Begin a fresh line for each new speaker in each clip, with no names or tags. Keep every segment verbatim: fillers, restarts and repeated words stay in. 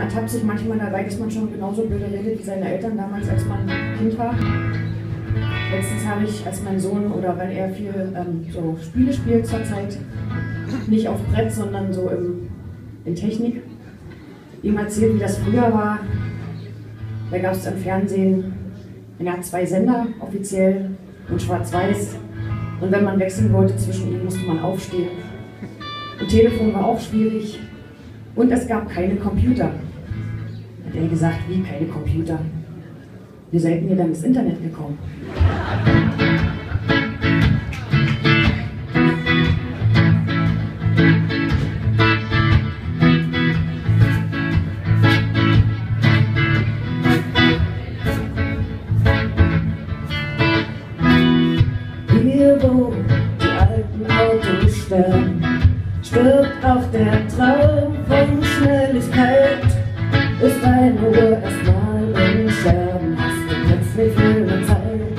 ertappt sich manchmal dabei, dass man schon genauso blöde redet wie seine Eltern damals, als man Kind war. Letztens habe ich, als mein Sohn, oder weil er viel ähm, so Spiele spielt zurzeit, nicht auf Brett, sondern so im, in Technik, ihm erzählt, wie das früher war. Da gab es im Fernsehen, er hat zwei Sender offiziell und schwarz-weiß. Und wenn man wechseln wollte zwischen ihnen, musste man aufstehen. Und Telefon war auch schwierig. Und es gab keine Computer. Hat er gesagt, wie keine Computer? Wie seid ihr dann ins Internet gekommen? Hier, wo die alten Autos sterben, stirbt auch der Traum von Schnelligkeit. Ist deine Uhr erstmal in Scherben, hast du plötzlich viel mehr Zeit.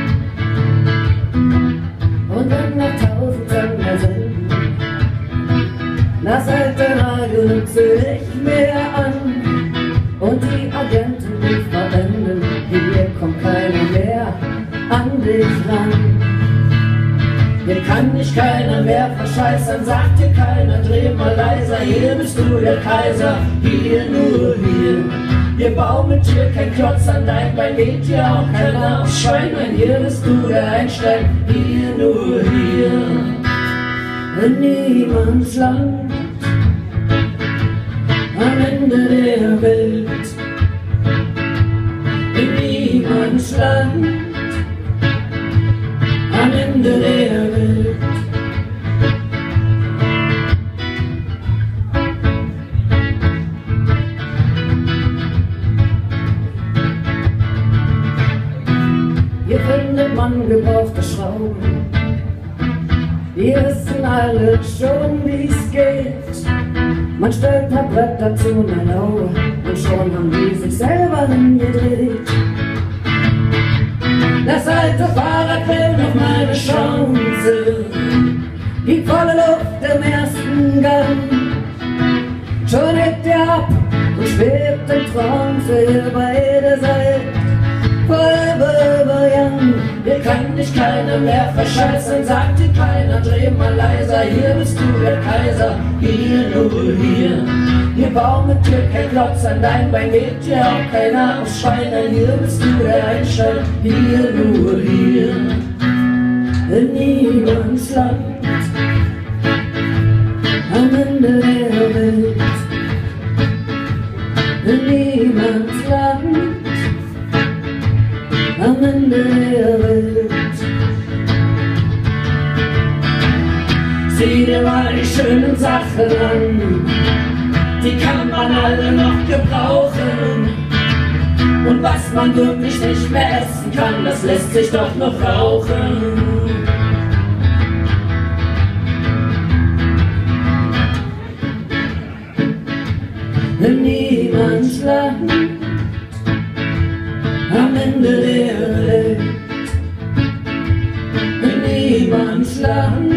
Und wenn noch tausend Sender senden, das alte Radio nimmt sich mehr an. Und die Agenten, die verwenden, hier kommt keiner mehr an dich ran. Hier kann dich keiner mehr verscheißern, sagt dir keiner, dreh mal leiser, hier bist du der Kaiser, hier, nur hier. Hier baumet hier kein Klotz an dein Bein, geht hier auch keiner aufs Schweinbein, hier bist du der Einstein, hier, nur hier. In niemands Land, am Ende der Welt, in niemands Land, am Ende der Welt. Hier findet man gebrauchte Schrauben, wir wissen alle schon, wie's geht. Man stellt ein Brett dazu in ein Auge und schon haben die sich selber hingedreht. Das alte Fahrrad will noch mal eine Chance, gibt volle Luft im ersten Gang. Schon hebt ihr ab und schwebt im Traum, für ihr beide seid forever young. Hier kann dich keiner mehr verscheißern, sagt dir keiner, dreh mal leiser, hier bist du der Kaiser, hier, nur hier. Hier baumet dir kein Klotz an dein Bein, geht dir auch keiner aufs Schweinbein, hier bist du der Einstein, hier, nur hier. In niemands Land, am Ende der Welt. In niemands Land, am Ende der Welt. Sieh dir mal die schönen Sachen an, die kann man alle noch gebrauchen. Und was man wirklich nicht mehr essen kann, das lässt sich doch noch rauchen. In niemands Land, am Ende der Welt. In niemands Land,